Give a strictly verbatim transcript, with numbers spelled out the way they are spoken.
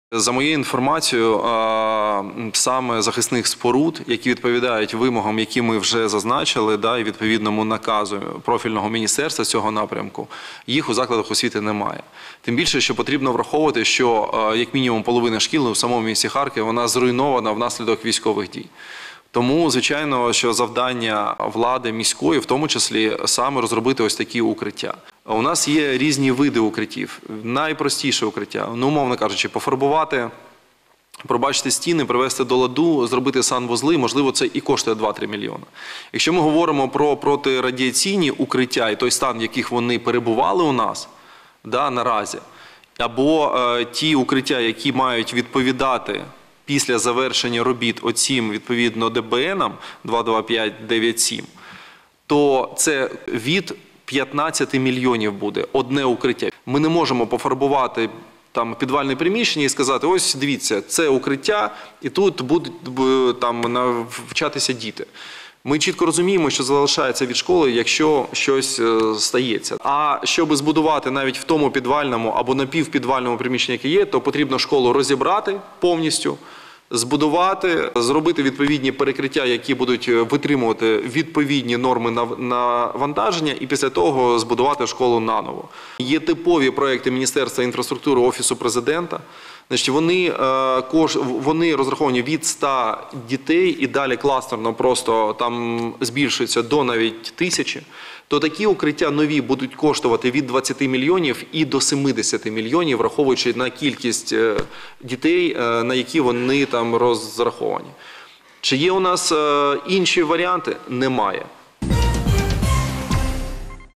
За моєю інформацією, саме захисних споруд, які відповідають вимогам, які ми вже зазначили, да, і відповідному наказу профільного міністерства цього напрямку, їх у закладах освіти немає. Тим більше, що потрібно враховувати, що як мінімум половина шкіл у самому місті Харкові, вона зруйнована внаслідок військових дій. Тому, звичайно, що завдання влади міської, в тому числі, саме розробити ось такі укриття. У нас є різні види укриттів. Найпростіше укриття, ну, умовно кажучи, пофарбувати, пробачити стіни, привести до ладу, зробити санвузли, можливо, це і коштує два-три мільйони. Якщо ми говоримо про протирадіаційні укриття і той стан, в яких вони перебували у нас, да, наразі, або е, ті укриття, які мають відповідати після завершення робіт оцім, відповідно, де бе енам два два п'ять дев'ять сім, то це від п'ятнадцяти мільйонів буде одне укриття. Ми не можемо пофарбувати там підвальне приміщення і сказати, ось дивіться, це укриття, і тут будуть там навчатися діти. Ми чітко розуміємо, що залишається від школи, якщо щось стається. А щоб збудувати навіть в тому підвальному або напівпідвальному приміщенні, яке є, то потрібно школу розібрати повністю, збудувати, зробити відповідні перекриття, які будуть витримувати відповідні норми навантаження, і після того збудувати школу наново. Є типові проекти Міністерства інфраструктури, Офісу Президента. Значить, вони, вони розраховані від ста дітей і далі кластерно просто там збільшується до навіть тисячі, то такі укриття нові будуть коштувати від двадцяти мільйонів і до семидесяти мільйонів, враховуючи на кількість дітей, на які вони там розраховані. Чи є у нас інші варіанти? Немає.